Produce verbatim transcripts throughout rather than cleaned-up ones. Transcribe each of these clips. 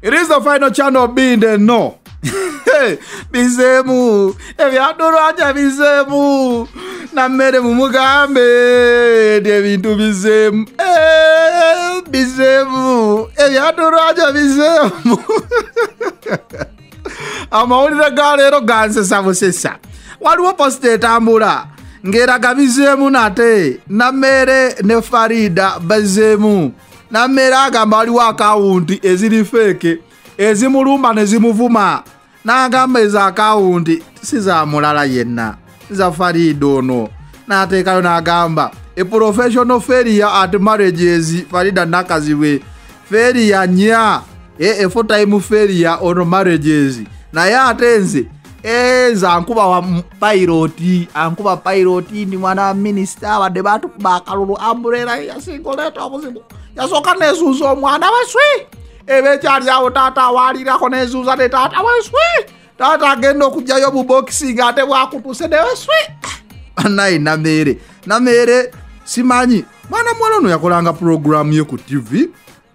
It is the final channel being the no. Bizemu. Ebyadoro aja bizemu. Na mere mumugambe. Debintu bizemu. Eh, bizemu. Ebyadoro aja bizemu. Amawulira galero ganse sabusesa. Waliwo poste tambula. Ngeraga bizemu nate. Na mere ne Farida bazemu. Na mere agamba waliwo akawunti eziri fake. Ezimulumba nezimuvuma. Nagamba eza akawunti siza mulala yenna. Siza Farida ono. Natekayo nagamba a professional failure at marriages Farida nakaziwe. Failure nya. E a full time failure on marriages. Na ya atenze. Eza ankuba wa piloti. Ankuba piloti ni mwana minister wa debatu bakalulu amburera ya singoleta wabuzimu. Ya soka nezuzo mwana weswi. Ebe chari ya utata walira kone zuza de tata weswi. Tata gendo kujayo buboxing ate wakutuse weswi. Anai na mere. Na mere simanyi. Mwana mwalono yakolanga program ye ku T V.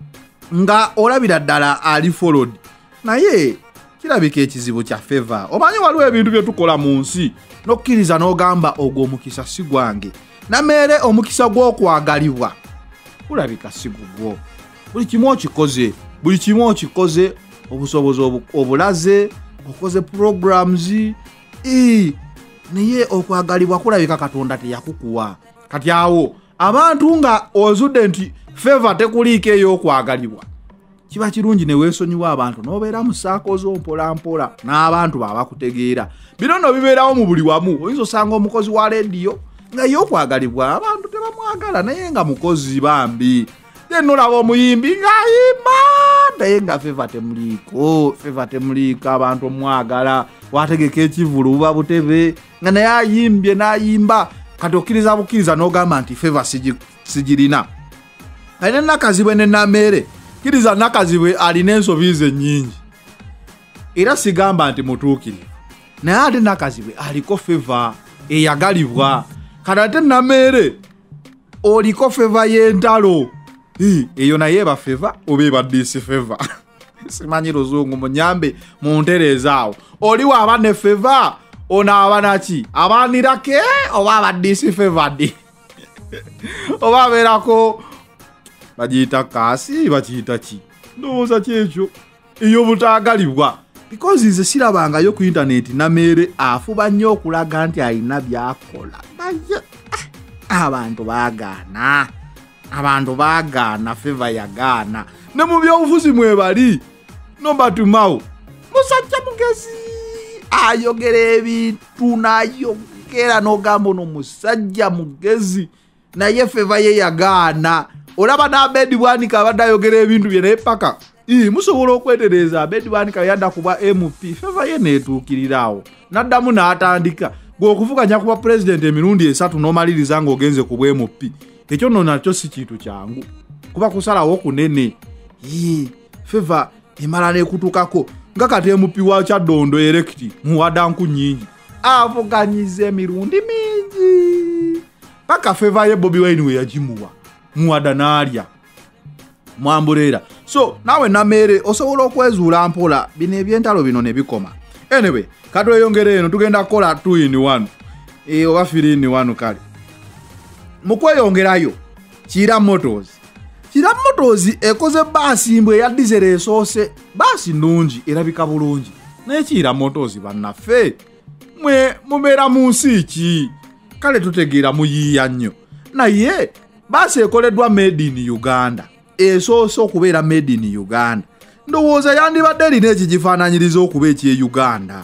Nga olabira ddala ali followed. Na ye kirabika ekizibu kya favor. Omanyi waliwo ebintu bye tukola mu nsi nokkiriza n'ogamba ogwo omukisa si gwange. Na mere omukisa gw'okwagalibwa kulabika si gugwo. Buli kimu okikoze, buli kimu okikoze, obusobozi obulaze, okoze programs i naye okwagalibwa kulabika Katonda teyakukuwa. Kati awo abantu nga ozudde nti favor tekuliike ey'okwagalibwa. Kiba kirungi ne weesonyiwa abantu n'obeera mu saako z'ompola mpola n'abantu babakutegeera. Bino nno bibeerawo mu buli wamu. Oyinza osanga omukozi wa leediyo nga y'okwagalibwa abantu tebamwagala naye nga mukozi bambi. Then olaba omuyimbi ng'ayimba naye nga favor temuliiko. Favor temuliiko abantu omwagala. Wategeka ekivulu buba butebe nga naye ayimbye n'ayimba. Kati okkiriza bukkiriza n'ogamba nti favor sigirina. Alina nakazibwe ne Namere. Kiriza nakazibwe alina ensobi ennyingi. Era sigamba nti mutuukirivu. Naye ate nakazibwe aliko favor eyagalibwa. Kati ate Namere oliko favor y'entalo. Eyo naye eba favor oba eba disi favor. Simanyi luzungu munyambe muntereeza awo. Oli waba ne favor onaaba naki? Abaanirake oba aba disi favor di. Oba abeerako bagiyita kaasi bakiyita ki? Ndowooza kyekyo ey'obutaagalibwa. Because nze sirabangayo ku internet Namere afuba nnyo okulaga nti alina byakola. Abantu baagaana. Abantu baagaana favor yagaana. Ne mu byobufuzi mwebali. Nombatumawo. Musajja mugezi. Ayogera ebintu n'ayogera n'ogamba ono musajja mugezi. Naye favor ye yagaana. Olaba na Abedi Bwanika abadde ayogera ebintu bye naye paka. Ii musobola okwetereza Abedi Bwanika yadda kuba M P. Favor ye neetuukirirawo. Naddamu n'atandika. Gwe okuvuganya kuba president emirundi esatu n'omaliriza ng'ogenze ku M P. Ekyo nno nakyo si kintu kyangu. Kuba kusalawo kunene. Ii Favor emala n'ekutukako. Nga kati M P wa Kyaddondo erekiti muwadanku nyingi. Avuganyiza emirundi mingi. Paka Favor ye Bobi Wine we yagimuwa. Muwada n'alya. Mwambuleera. So nawe Namere osobola okwezuula mpola bino ebyentalo bino ne bikoma. Anyway, kati oyongere eno tugenda kukola two in one. E oba three in one kale. Mu kweyongerayo Kira Motors. Kira Motors ekoze baasi mbwe ya diesel esoose. Baasi nnungi erabika bulungi. Naye Kira Motors bannaffe mwe mubeera mu nsi ki? Kale tutegeera muyiiya nnyo. Naye baasi ekoleddwa made in Uganda. Esoose okubeera made in Uganda. Ndowooza yandibadde erina ekigifaananyiriza okuba eky'e Uganda.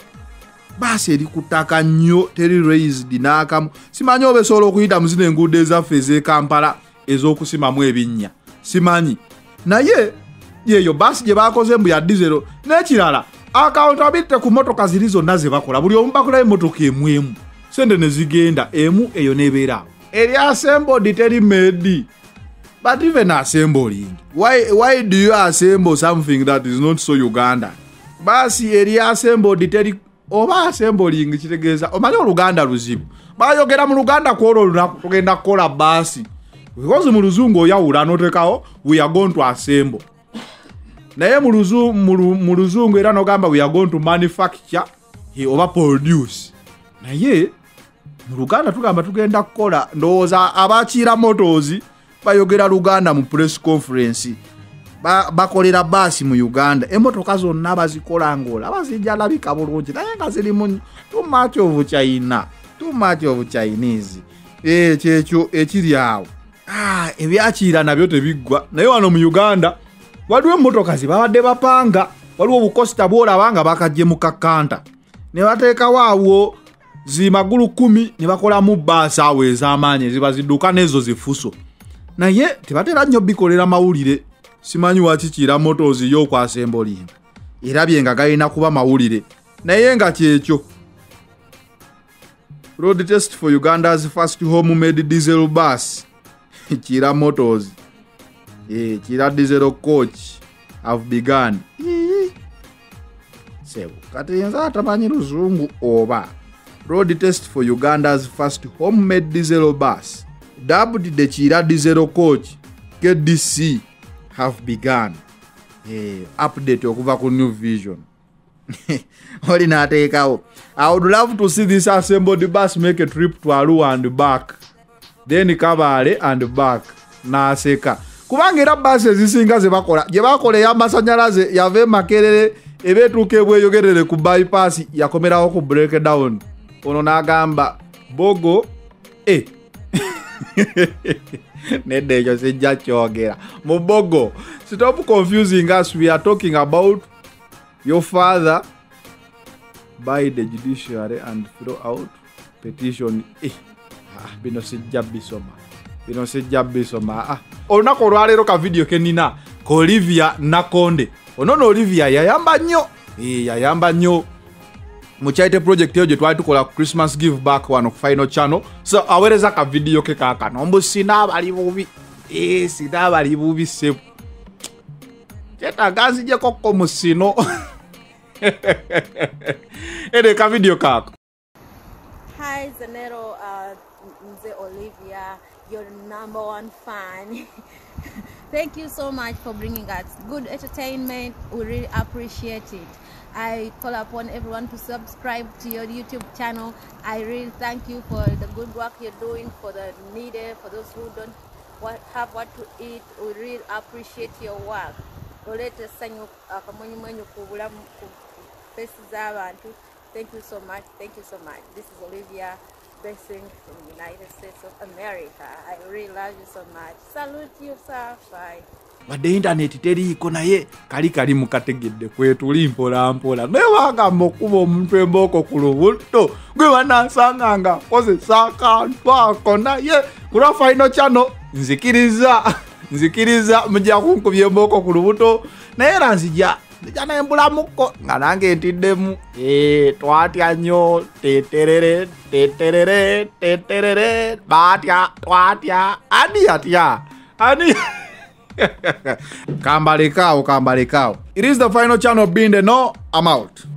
Baasi eri ku ttaka nnyo teri raised n'akamu. Simanyi oba esobola okuyita mu zino enguudo ezaffe ez'e Kampala ez'okusimamu ebinnya. Simanyi. Naye yeeyo baasi gye baakoze mbu ya dizero n'ekirala accountability ku motoka ziri zonna ze bakola. Buli omu bakolayo emmotoka emu emu. Sente ne zigenda emu eyo n'ebeeraawo. Eri assembled teri made. But even assembling, why why do you assemble something that is not so Uganda? Basi eri assembled teri oba assembling kitegeeza omanyi Oluganda luzibu. Bayogera mu Luganda kwolo lunaku tugenda kukola basi. Because mu Luzungu oyawula n'otekawo we are going to assemble. naye mu luzu- mu lu- mu luzungu era nogamba we are going to manufacture he oba produce naye mu Luganda tugamba tugenda kukola ndowooza abakiira motors bayogera Luganda mu press conference ba, bakolera basi mu Uganda emotoka zonna bazikola ngola bazijja labika bulungi naye nga ziri mu too much of China too much of Chinese eh kyekyo ekiri awo ah ebyakiira nabyo tebiggwa naye wano mu Uganda waliwo emotoka zibabadde bapanga waliwo obukosta bwolabanga bakajje mu kakanta ne bateeka waawo zi magulu kumi ne bakola mu bus awo ez'amaanyi ziba zidduka nezo zifuso naye tebatera nnyo bikolera mawulire simanyi wakikiira motors yo kwa assemblin erabye nga galina kuba mawulire naye nga kyekyo road test for Uganda's first home-made diesel bus Kira Motors eh Kira diesel coach have begun sebo kati nza atamanyi luzungu oba road test for Uganda's first home-made diesel bus dubbed the Kira diesel coach K D C have begun eh update okuva ku New Vision Oli na atekawo I would love to see this assembled bus make a trip to Arua and back then Kabale and back naseka kubanga era bus ezisinga ze bakola je bakole ya masanyalaze yave makerere ebetuke bweyogerere ku bypass yakomeraho ku breakdown ono nagamba bogo eh nedejo sejja kyogera mu bogo stop confusing us we are talking about your father by the judiciary and throw out petition eh ah bino sejja bisoma bino sejja bisoma ah onako lwalero ka video kenina ko Olivia Nakonde onono Olivia yayamba nnyo eh yayamba nnyo mu chaite project yo je twali tukola Christmas give back one final channel so awereza ka video ke kaka nombo sina bali bubi eh sina bali bubi se cheta gazi je kokko musino ede ka video kako. Hi Zanero, uh, Nze Olivia, your number one fan. Thank you so much for bringing us good entertainment. We really appreciate it. I call upon everyone to subscribe to your YouTube channel. I really thank you for the good work you're doing for the needy, for those who don't what, have what to eat. We really appreciate your work. Olete sanyo akamonyi mwenyu kubula pesi z'abantu. Thank you so much. Thank you so much. This is Olivia Blessing from the United States of America. I really love you so much. Salute you, sir. Bye. Wadde internet teriiko naye kali kali mukategedde kwetuli mpola mpola naye wagamba okuba omuntu emboko ku lubuto gwe banansanganga kozesa akantu ako naye kulwa final channel nzikiriza nzikiriza mujja kunkubya emboko ku lubuto naye era nzija nzija nembulamuko nga nange ntiddemu eh twatya nnyo teterere teterere teterere batya twatya ani atya ani Kambalekao, Kambalekao. It is the final channel being the no, I'm out.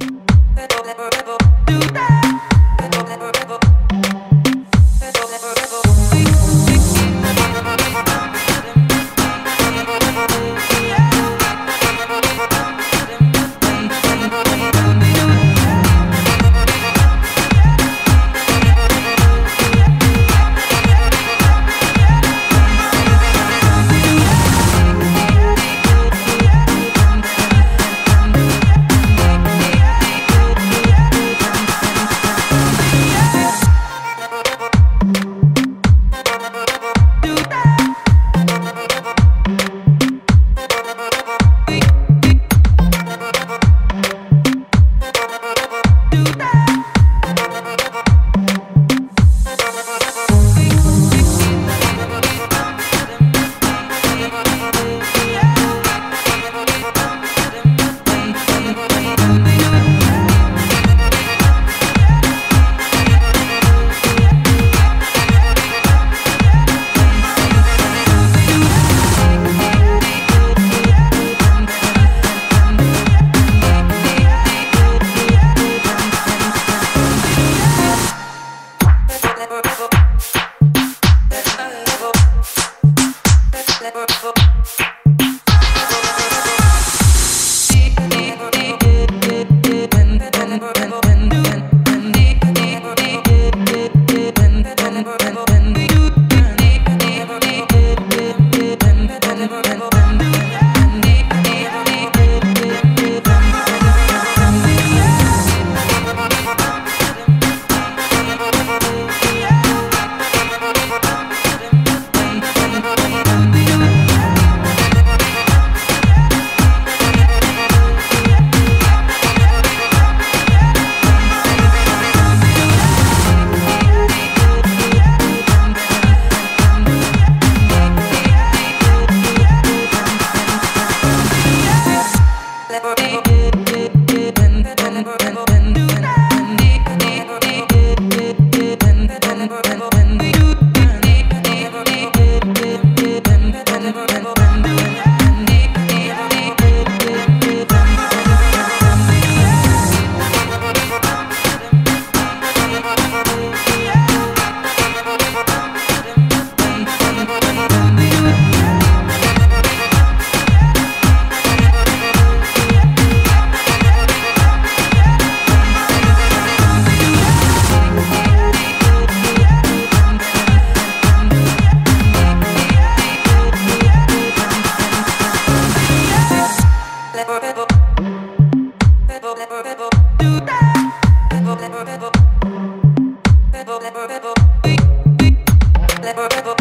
forever.